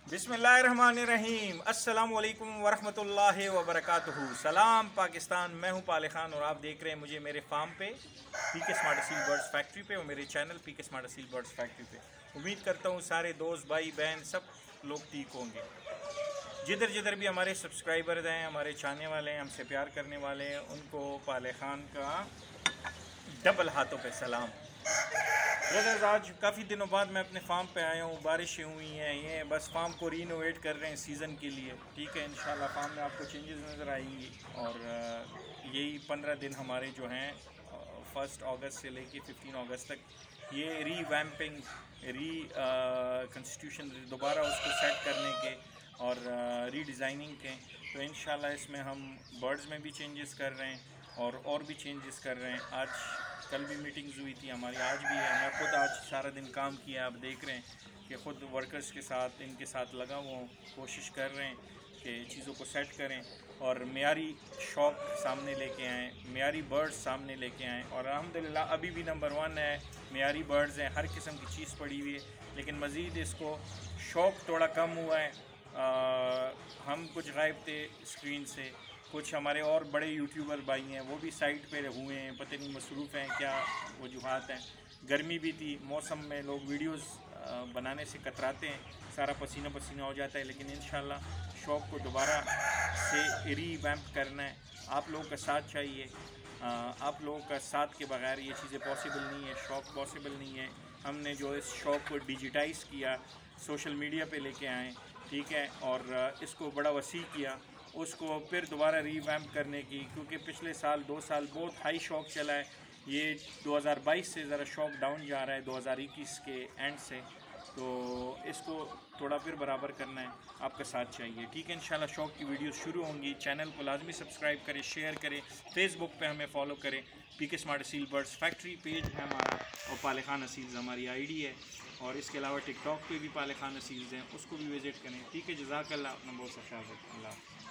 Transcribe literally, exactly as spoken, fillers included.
बिस्मिल्लाहिर्रहमानिर्रहीम। अस्सलामुअलैकुम वरहमतुल्लाहि वबरकातुहू। सलाम पाकिस्तान, मैं हूं पाले खान और आप देख रहे हैं मुझे मेरे फार्म पे P K smart Aseel birds factory पे और मेरे channel P K smart Aseel birds factory पे। उम्मीद करता हूं सारे दोस्त भाई बहन सब लोग ठीक होंगे। जिधर जिधर भी हमारे सब्सक्राइबर्स हैं, हमारे चाहने वाले हैं, हमसे प्यार करने वाले हैं, उनको पाले खान का डबल हाथों पे सलाम। ब्रदर्स, आज काफ़ी दिनों बाद मैं अपने फार्म पे आया हूँ। बारिशें हुई हैं, ये बस फार्म को रीनोवेट कर रहे हैं सीज़न के लिए। ठीक है, इंशाल्लाह फार्म में आपको चेंजेस नज़र आएंगी और यही पंद्रह दिन हमारे जो हैं फर्स्ट अगस्त से लेके फिफ्टीन अगस्त तक ये रीवैम्पिंग री कंस्टिट्यूशन दोबारा उसको सेट करने के और रीडिज़ाइनिंग के। तो इंशाल्लाह इसमें हम बर्ड्स में भी चेंजेस कर रहे हैं और और भी चेंजेस कर रहे हैं। आज कल भी मीटिंग्स हुई थी हमारी, आज भी है। मैं खुद आज सारा दिन काम किया। आप देख रहे हैं कि ख़ुद वर्कर्स के साथ इनके साथ लगा हुआ हूँ, कोशिश कर रहे हैं कि चीज़ों को सेट करें और मेयारी शौक सामने लेके आएँ, मेयारी बर्ड्स सामने लेके आएँ। और अल्हम्दुलिल्लाह अभी भी नंबर वन है, मेयारी बर्ड्स हैं, हर किस्म की चीज़ पड़ी हुई है। लेकिन मज़ीद इसको शौक थोड़ा कम हुआ है। आ, हम कुछ गायब थे स्क्रीन से, कुछ हमारे और बड़े यूट्यूबर भाई हैं वो भी साइट पे हुए हैं, पता नहीं मसरूफ़ हैं क्या वजूहात हैं। गर्मी भी थी, मौसम में लोग वीडियोस बनाने से कतराते हैं, सारा पसीना पसीना हो जाता है। लेकिन इंशाल्लाह शौक़ को दोबारा से रीवैम्प करना है। आप लोगों का साथ चाहिए। आप लोगों का साथ के बगैर ये चीज़ें पॉसिबल नहीं है, शौक़ पॉसिबल नहीं है। हमने जो इस शौक़ को डिजिटाइज़ किया, सोशल मीडिया पे लेके आए, ठीक है, और इसको बड़ा वसी किया, उसको फिर दोबारा रीवैम्प करने की, क्योंकि पिछले साल दो साल बहुत हाई शौक चला है। ये दो हज़ार बाईस से ज़रा शौक डाउन जा रहा है, दो हज़ार इक्कीस के एंड से। तो इसको थोड़ा फिर बराबर करना है, आपका साथ चाहिए। ठीक है, इंशाल्लाह शौक की वीडियोस शुरू होंगी। चैनल को लाजमी सब्सक्राइब करें, शेयर करें, फेसबुक पे हमें फॉलो करें। P K smart Aseel birds factory page है हमारा और पाले खान असील्स हमारी आईडी है। और इसके अलावा टिकटॉक पे भी पाले खान असील्स हैं, उसको भी विज़िट करें। ठीक है, जज़ाकल्लाह। अपना बहुत सा ख्याल रखें। अल्लाह।